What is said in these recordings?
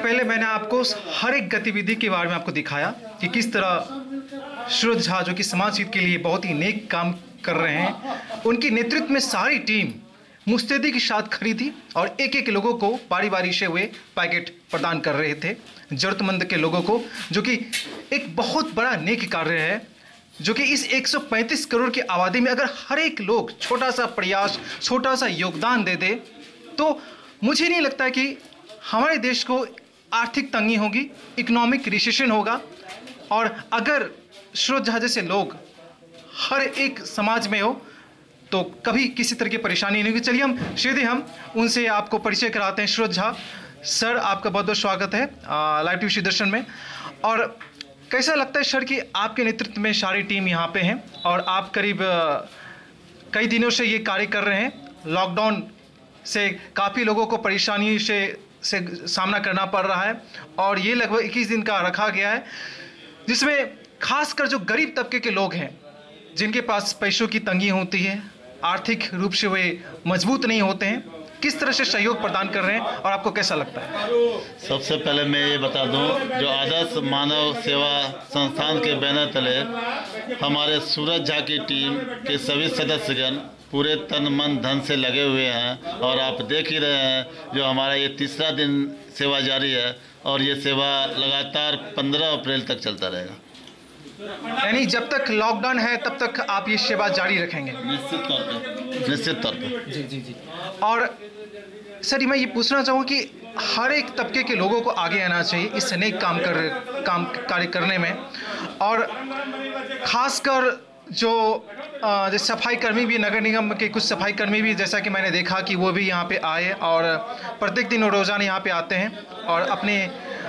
पहले मैंने आपको हर एक गतिविधि के बारे में आपको दिखाया कि किस तरह सूरज झा जो कि समाज हित के लिए बहुत ही नेक काम कर रहे हैं, उनके नेतृत्व में सारी टीम मुस्तैदी के साथ खड़ी थी और एक एक लोगों को बारी बारी से हुए पैकेट प्रदान कर रहे थे जरूरतमंद के लोगों को, जो कि एक बहुत बड़ा नेक कार्य है। जो कि इस 135 करोड़ की आबादी में अगर हर एक लोग छोटा सा प्रयास, छोटा सा योगदान दे दे तो मुझे नहीं लगता कि हमारे देश को आर्थिक तंगी होगी, इकोनॉमिक रिसेशन होगा। और अगर सूरज झा जैसे लोग हर एक समाज में हो तो कभी किसी तरह की परेशानी नहीं होगी। चलिए हम उनसे आपको परिचय कराते हैं। सूरज झा सर, आपका बहुत बहुत स्वागत है लाइव टीवी दर्शन में। और कैसा लगता है सर कि आपके नेतृत्व में सारी टीम यहाँ पे है और आप करीब कई दिनों से ये कार्य कर रहे हैं। लॉकडाउन से काफ़ी लोगों को परेशानी से सामना करना पड़ रहा है और ये लगभग 21 दिन का रखा गया है, जिसमें खासकर जो गरीब तबके के लोग हैं, जिनके पास पैसों की तंगी होती है, आर्थिक रूप से वे मजबूत नहीं होते हैं, किस तरह से सहयोग प्रदान कर रहे हैं और आपको कैसा लगता है? सबसे पहले मैं ये बता दूं, जो आदर्श मानव सेवा संस्थान के बैनर तले हमारे सूरज झा की टीम के सभी सदस्यगण पूरे तन मन धन से लगे हुए हैं और आप देख ही रहे हैं जो हमारा ये तीसरा दिन सेवा जारी है और ये सेवा लगातार 15 अप्रैल तक चलता रहेगा। यानी जब तक लॉकडाउन है तब तक आप ये सेवा जारी रखेंगे? निश्चित तौर पे। जी। और सर मैं ये पूछना चाहूँगा कि हर एक तबके के लोगों को आगे आना चाहिए इस नेक कार्य करने में। और ख़ासकर जो सफाई कर्मी भी, नगर निगम के कुछ सफाई कर्मी भी, जैसा कि मैंने देखा कि वो भी यहाँ पे आए और प्रत्येक दिन रोज़ाना यहाँ पे आते हैं और अपने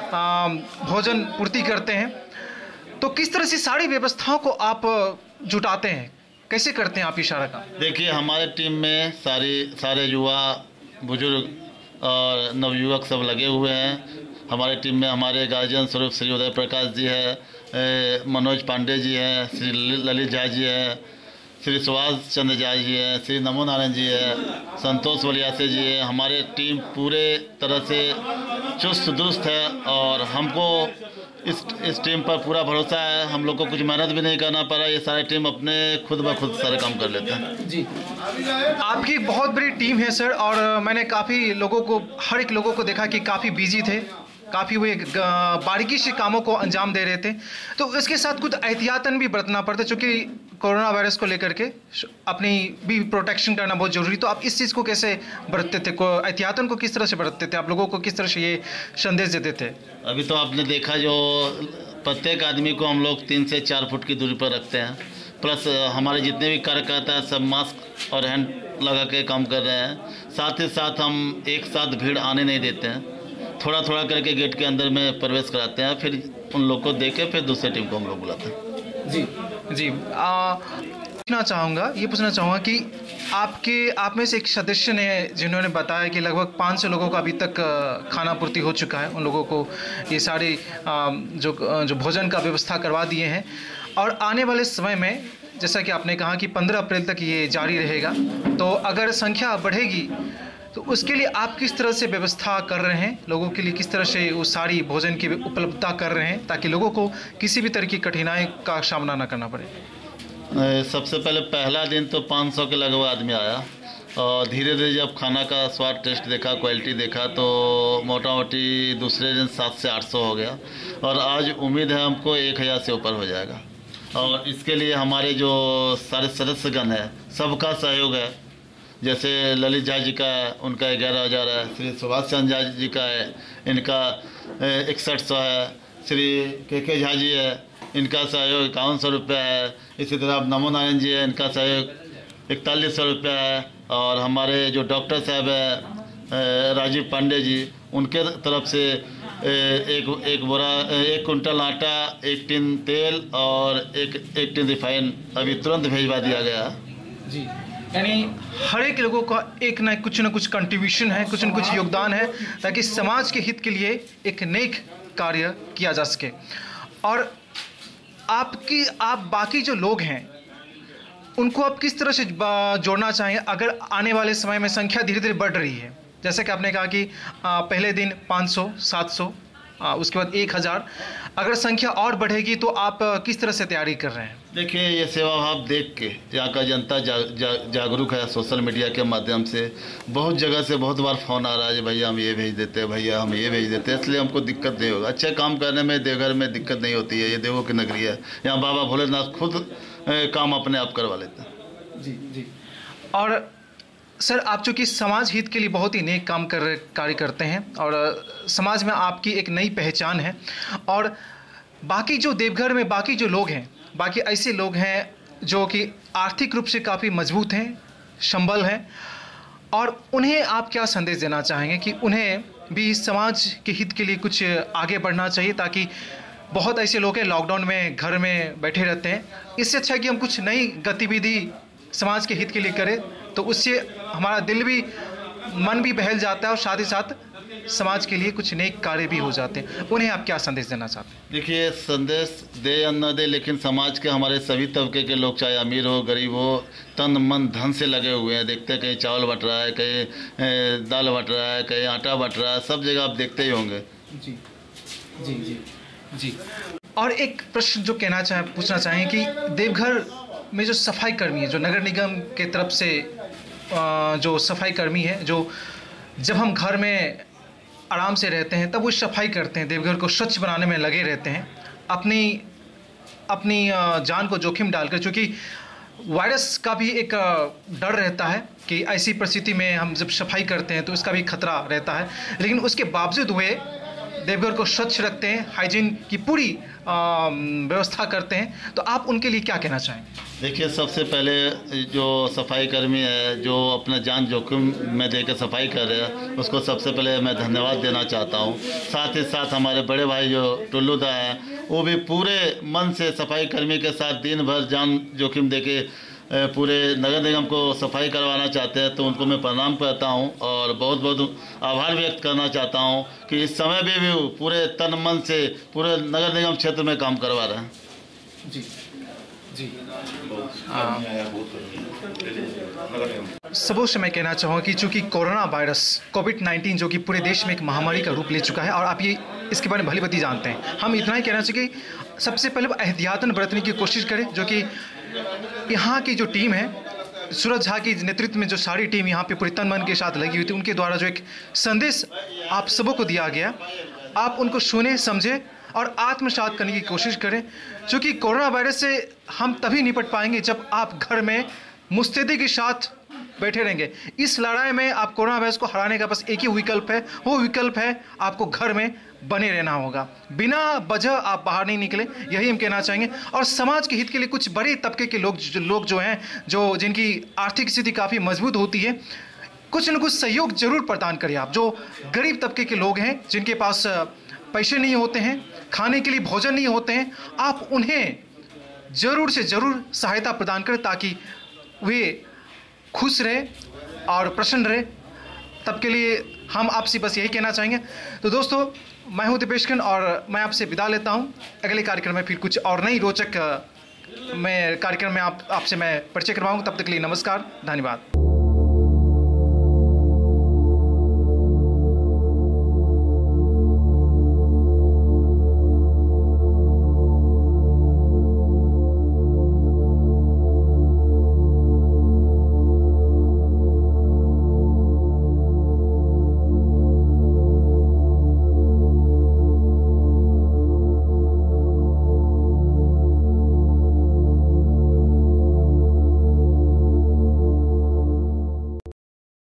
भोजन पूर्ति करते हैं। तो किस तरह से सारी व्यवस्थाओं को आप जुटाते हैं, कैसे करते हैं आप इशारा का? देखिए, हमारे टीम में सारे युवा, बुजुर्ग और नवयुवक सब लगे हुए हैं। हमारे टीम में हमारे गार्जियन स्वरूप श्री उदय प्रकाश जी है, मनोज पांडे जी हैं, श्री ललित झा जी हैं, श्री सुभाष चंद्र झा जी हैं, श्री नमो नारायण जी है, संतोष वलियासे जी है। हमारे टीम पूरे तरह से चुस्त दुरुस्त है और हमको इस टीम पर पूरा भरोसा है। हम लोग को कुछ मेहनत भी नहीं करना पड़ा, ये सारी टीम अपने खुद ब खुद सारे काम कर लेते हैं। जी, आपकी बहुत बड़ी टीम है सर और मैंने काफ़ी लोगों को, हर एक लोगों को देखा कि काफ़ी बिजी थे, काफ़ी वे बारीकी से कामों को अंजाम दे रहे थे। तो इसके साथ कुछ एहतियातन भी बरतना पड़ता है, चूँकि कोरोना वायरस को लेकर के अपनी भी प्रोटेक्शन करना बहुत ज़रूरी। तो आप इस चीज़ को कैसे बरतते थे, एहतियातन को किस तरह से बरतते थे, आप लोगों को किस तरह से ये संदेश देते थे? अभी तो आपने देखा, जो प्रत्येक आदमी को हम लोग 3 से 4 फुट की दूरी पर रखते हैं। प्लस हमारे जितने भी कार्यकर्ता हैं सब मास्क और हैंड लगा के काम कर रहे हैं। साथ ही साथ हम एक साथ भीड़ आने नहीं देते हैं, थोड़ा थोड़ा करके गेट के अंदर में प्रवेश कराते हैं, फिर उन लोग को देख के फिर दूसरे टीम को हम लोग बुलाते हैं। जी ये पूछना चाहूँगा कि आप में से एक सदस्य ने जिन्होंने बताया कि लगभग 500 लोगों का अभी तक खाना पूर्ति हो चुका है, उन लोगों को ये सारे जो भोजन का व्यवस्था करवा दिए हैं। और आने वाले समय में जैसा कि आपने कहा कि 15 अप्रैल तक ये जारी रहेगा, तो अगर संख्या बढ़ेगी तो उसके लिए आप किस तरह से व्यवस्था कर रहे हैं, लोगों के लिए किस तरह से वो सारी भोजन की उपलब्धता कर रहे हैं ताकि लोगों को किसी भी तरह की कठिनाई का सामना न करना पड़े? सबसे पहले पहला दिन तो 500 के लगभग आदमी आया और धीरे धीरे जब खाना का स्वाद टेस्ट देखा, क्वालिटी देखा, तो मोटा मोटी दूसरे दिन 700 से 800 हो गया और आज उम्मीद है हमको 1000 से ऊपर हो जाएगा। और इसके लिए हमारे जो सारे सदस्यगण हैं सबका सहयोग है। जैसे ललित झा जी का है, उनका 11,000 है, श्री सुभाष चंद्र झा जी का है, इनका 6100 है, श्री के झा जी है, इनका सहयोग 5100 रुपया है। इसी तरह नमो नारायण जी है, इनका सहयोग 4100 रुपया है। और हमारे जो डॉक्टर साहब है राजीव पांडे जी, उनके तरफ से एक कुंटल आटा, 1 टिन तेल और एक टिन रिफाइन अभी तुरंत भेजवा दिया गया। जी, यानी हर एक लोगों का एक ना कुछ कंट्रीब्यूशन है, कुछ न कुछ योगदान है ताकि समाज के हित के लिए एक नेक कार्य किया जा सके। और आप बाकी जो लोग हैं उनको आप किस तरह से जोड़ना चाहेंगे अगर आने वाले समय में संख्या धीरे धीरे बढ़ रही है? जैसे कि आपने कहा कि पहले दिन 500, 700, उसके बाद 1000, अगर संख्या और बढ़ेगी तो आप किस तरह से तैयारी कर रहे हैं? देखिए, ये सेवा भाव देख के यहाँ का जनता जागरूक है। सोशल मीडिया के माध्यम से बहुत जगह से बहुत बार फ़ोन आ रहा है, भैया हम ये भेज देते हैं, भैया हम ये भेज देते हैं, इसलिए हमको दिक्कत नहीं होगा। अच्छे काम करने में देवघर में दिक्कत नहीं होती है। ये देवों की नगरी है, यहाँ बाबा भोलेनाथ खुद काम अपने आप करवा लेते हैं। जी जी। और सर, आप चूँकि समाज हित के लिए बहुत ही नेक कार्य करते हैं और समाज में आपकी एक नई पहचान है, और बाकी जो देवघर में बाकी जो लोग हैं, बाकी ऐसे लोग हैं जो कि आर्थिक रूप से काफ़ी मजबूत हैं, संबल हैं, और उन्हें आप क्या संदेश देना चाहेंगे कि उन्हें भी समाज के हित के लिए कुछ आगे बढ़ना चाहिए? ताकि बहुत ऐसे लोग हैं लॉकडाउन में घर में बैठे रहते हैं, इससे अच्छा है कि हम कुछ नई गतिविधि समाज के हित के लिए करें, तो उससे हमारा दिल भी, मन भी बहल जाता है और साथ ही साथ समाज के लिए कुछ नेक कार्य भी हो जाते हैं। उन्हें आप क्या संदेश देना चाहते हैं? देखिए, संदेश दे या न दे, लेकिन समाज के हमारे सभी तबके के लोग, चाहे अमीर हो गरीब हो, तन मन धन से लगे हुए हैं। देखते हैं कहीं चावल बट रहा है, कहीं दाल बट रहा है, कहीं आटा बट रहा है, सब जगह आप देखते ही होंगे। जी जी जी जी। और एक प्रश्न जो पूछना चाहें कि देवघर में जो सफाई कर्मी है, जो नगर निगम के तरफ से जो सफाई कर्मी है, जो जब हम घर में आराम से रहते हैं तब वो सफाई करते हैं, देवघर को स्वच्छ बनाने में लगे रहते हैं, अपनी जान को जोखिम डालकर, क्योंकि वायरस का भी एक डर रहता है कि ऐसी परिस्थिति में हम जब सफाई करते हैं तो इसका भी खतरा रहता है, लेकिन उसके बावजूद वे देवघर को स्वच्छ रखते हैं, हाइजीन की पूरी व्यवस्था करते हैं। तो आप उनके लिए क्या कहना चाहेंगे? देखिए, सबसे पहले जो सफाई कर्मी है, जो अपना जान जोखिम में देकर सफाई कर रहे हैं, उसको सबसे पहले मैं धन्यवाद देना चाहता हूँ। साथ ही साथ हमारे बड़े भाई जो टुल्लू दा हैं, वो भी पूरे मन से सफाई कर्मी के साथ दिन भर जान जोखिम देके पूरे नगर निगम को सफाई करवाना चाहते हैं, तो उनको मैं प्रणाम करता हूं और बहुत बहुत आभार व्यक्त करना चाहता हूं कि इस समय भी वो पूरे तन मन से पूरे नगर निगम क्षेत्र में काम करवा रहे हैं। जी जी। सबों से मैं कहना चाहूँगा कि चूँकि कोरोना वायरस कोविड-19 जो कि पूरे देश में एक महामारी का रूप ले चुका है, और आप ये इसके बारे में भली भांति जानते हैं, हम इतना ही कहना चाहिए कि सबसे पहले एहतियातन बरतने की कोशिश करें, जो कि यहाँ की जो टीम है, सूरज झा की नेतृत्व में जो सारी टीम यहाँ पे पूरी तन मन के साथ लगी हुई थी, उनके द्वारा जो एक संदेश आप सबों को दिया गया, आप उनको सुने, समझे और आत्मसात करने की कोशिश करें। क्योंकि कोरोना वायरस से हम तभी निपट पाएंगे जब आप घर में मुस्तैदी के साथ बैठे रहेंगे। इस लड़ाई में आप कोरोना वायरस को हराने का बस एक ही विकल्प है, वो विकल्प है आपको घर में बने रहना होगा, बिना वजह आप बाहर नहीं निकले, यही हम कहना चाहेंगे। और समाज के हित के लिए कुछ बड़े तबके के लोग जो हैं, जो जिनकी आर्थिक स्थिति काफ़ी मजबूत होती है, कुछ न कुछ सहयोग जरूर प्रदान करें। आप जो गरीब तबके के लोग हैं, जिनके पास पैसे नहीं होते हैं, खाने के लिए भोजन नहीं होते हैं, आप उन्हें ज़रूर से ज़रूर सहायता प्रदान करें ताकि वे खुश रहे और प्रसन्न रहे। तब के लिए हम आपसे बस यही कहना चाहेंगे। तो दोस्तों, मैं हूं दीपेशकन और मैं आपसे विदा लेता हूं। अगले कार्यक्रम में फिर कुछ और नई रोचक कार्यक्रम में आपसे मैं परिचय करवाऊंगा। तब तक के लिए नमस्कार, धन्यवाद।